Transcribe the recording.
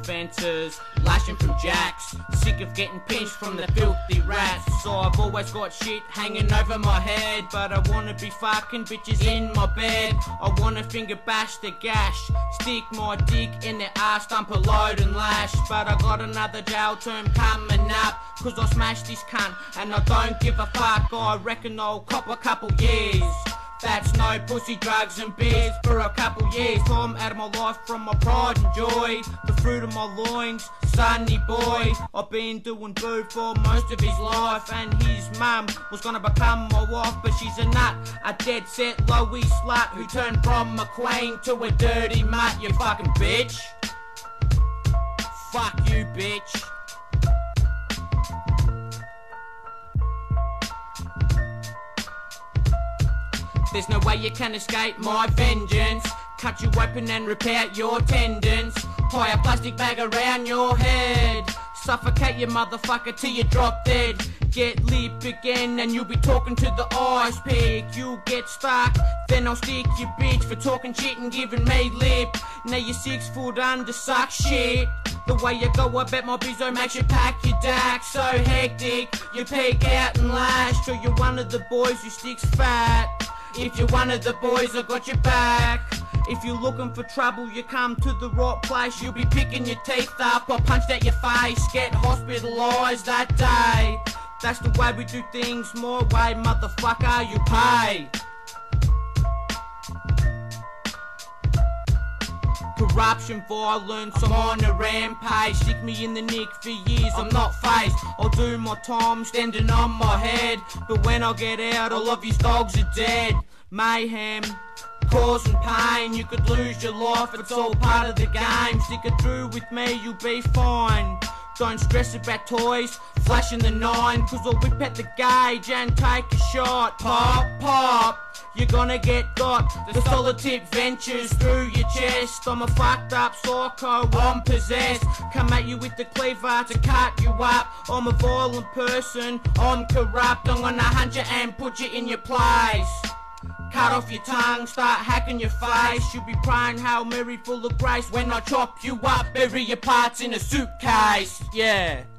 offences, lashing from jacks. Sick of getting pinched from the filthy rats. So I've always got shit hanging over my head, but I wanna be fucking bitches in my bed. I wanna finger bash the gash, stick my dick in their ass, dump a load and lash. But I got another jail term coming up, cause I smashed this cunt and I don't give a fuck. I reckon I'll cop a couple years. That's no pussy, drugs and beers for a couple years. Time out of my life from my pride and joy, the fruit of my loins, sunny boy. I've been doing boo for most of his life, and his mum was gonna become my wife, but she's a nut, a dead set lowy slut who turned from a queen to a dirty mutt. You fucking bitch. Fuck you, bitch. There's no way you can escape my vengeance. Cut you open and rip out your tendons. Tie a plastic bag around your head. Suffocate you motherfucker till you drop dead. Get lip again and you'll be talking to the ice pick. You'll get stuck, then I'll stick you bitch for talking shit and giving me lip. Now you're 6 foot under, suck shit. The way you go, I bet my bizzo makes you pack your dack. So hectic, you peek out and lash. So you're one of the boys who sticks fat. If you're one of the boys, I got your back. If you're looking for trouble, you come to the right place. You'll be picking your teeth up or punched at your face, get hospitalised that day. That's the way we do things, my way, motherfucker, you pay. Corruption, violence, I'm on a rampage. Stick me in the nick for years, I'm not phased. I'll do my time standing on my head, but when I get out, all of these dogs are dead. Mayhem, causing pain, you could lose your life, it's all part of the game. Stick it through with me, you'll be fine. Don't stress about toys, flashing the 9, cause I'll whip at the gauge and take a shot. Pop, pop, you're gonna get got. The solid tip ventures through your chest. I'm a fucked up psycho, I'm possessed. Come at you with the cleaver to cut you up. I'm a violent person, I'm corrupt. I'm gonna hunt you and put you in your place. Cut off your tongue, start hacking your face. You'll be praying Hail Mary full of grace. When I chop you up, bury your parts in a suitcase. Yeah.